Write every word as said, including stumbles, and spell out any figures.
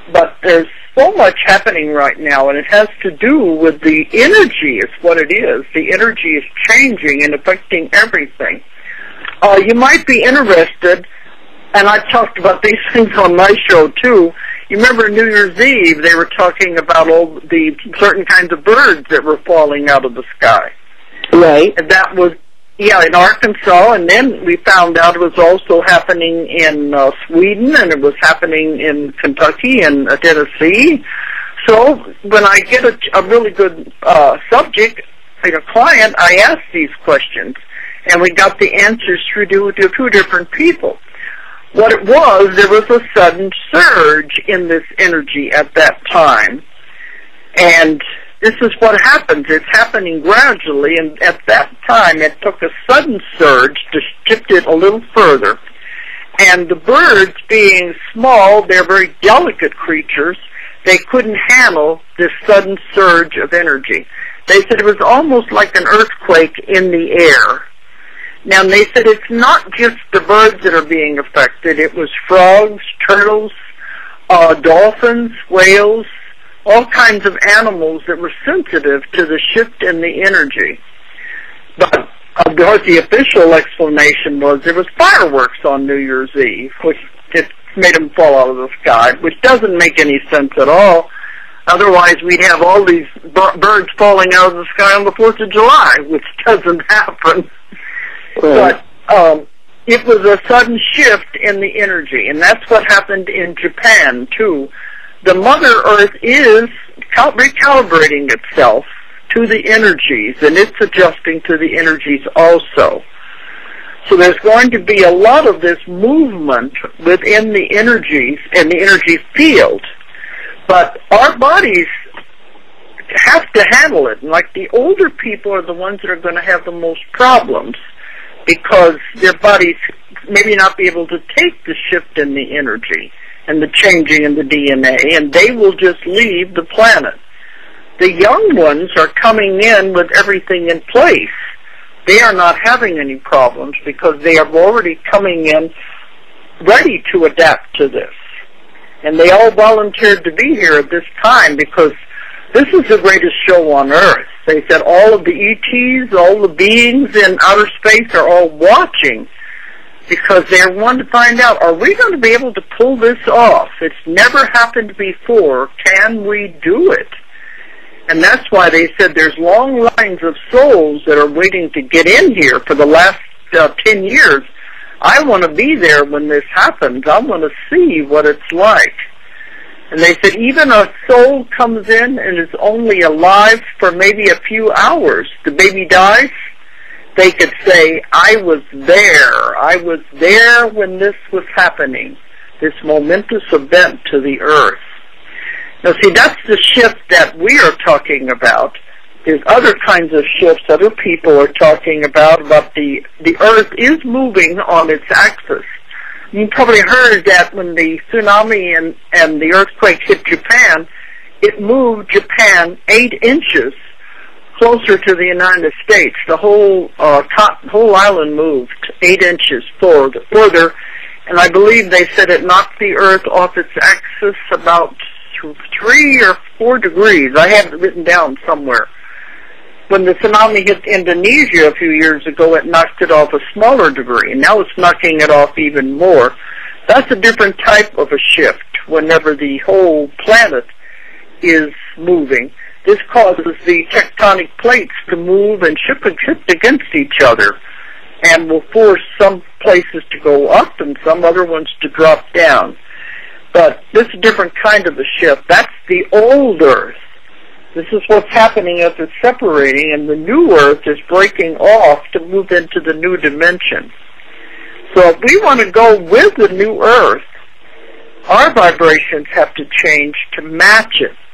But there's so much happening right now, and it has to do with the energy is what it is. The energy is changing and affecting everything. Uh, you might be interested, and I've talked about these things on my show too. You remember New Year's Eve, they were talking about all the certain kinds of birds that were falling out of the sky. Right. And that was, yeah, in Arkansas, and then we found out it was also happening in uh, Sweden, and it was happening in Kentucky and uh, Tennessee. So when I get a, a really good uh, subject, like a client, I ask these questions, and we got the answers through two, two different people. What it was, there was a sudden surge in this energy at that time, and this is what happens. It's happening gradually, and at that time it took a sudden surge to shift it a little further. And the birds, being small, they're very delicate creatures, they couldn't handle this sudden surge of energy. They said it was almost like an earthquake in the air. Now, they said it's not just the birds that are being affected. It was frogs, turtles, uh, dolphins, whales, all kinds of animals that were sensitive to the shift in the energy. But uh, the official explanation was there was fireworks on New Year's Eve, which it made them fall out of the sky, which doesn't make any sense at all. Otherwise, we'd have all these b- birds falling out of the sky on the fourth of July, which doesn't happen. Right. But um, it was a sudden shift in the energy, and that's what happened in Japan, too. The Mother Earth is cal- recalibrating itself to the energies, and it's adjusting to the energies also. So there's going to be a lot of this movement within the energies and the energy field. But our bodies have to handle it. And like the older people are the ones that are going to have the most problems because their bodies maybe not be able to take the shift in the energy and the changing in the D N A, and they will just leave the planet. The young ones are coming in with everything in place. They are not having any problems because they are already coming in ready to adapt to this. And they all volunteered to be here at this time because this is the greatest show on Earth. They said all of the E Ts, all the beings in outer space are all watching because they want to find out, are we going to be able to pull this off? It's never happened before. Can we do it? And that's why they said there's long lines of souls that are waiting to get in here for the last uh, ten years. I want to be there when this happens. I want to see what it's like. And they said even a soul comes in and is only alive for maybe a few hours. The baby dies. They could say, I was there. I was there when this was happening, this momentous event to the Earth. Now, see, that's the shift that we are talking about. There's other kinds of shifts other people are talking about, about the, the Earth is moving on its axis. You probably heard that when the tsunami and, and the earthquake hit Japan, it moved Japan eight inches closer to the United States. The whole uh, whole island moved eight inches forward, further, and I believe they said it knocked the Earth off its axis about three or four degrees. I have it written down somewhere. When the tsunami hit Indonesia a few years ago, it knocked it off a smaller degree, and now it's knocking it off even more. That's a different type of a shift whenever the whole planet is moving. This causes the tectonic plates to move and shift against each other and will force some places to go up and some other ones to drop down. But this is a different kind of a shift. That's the old Earth. This is what's happening as it's separating, and the new Earth is breaking off to move into the new dimension. So if we want to go with the new Earth, our vibrations have to change to match it.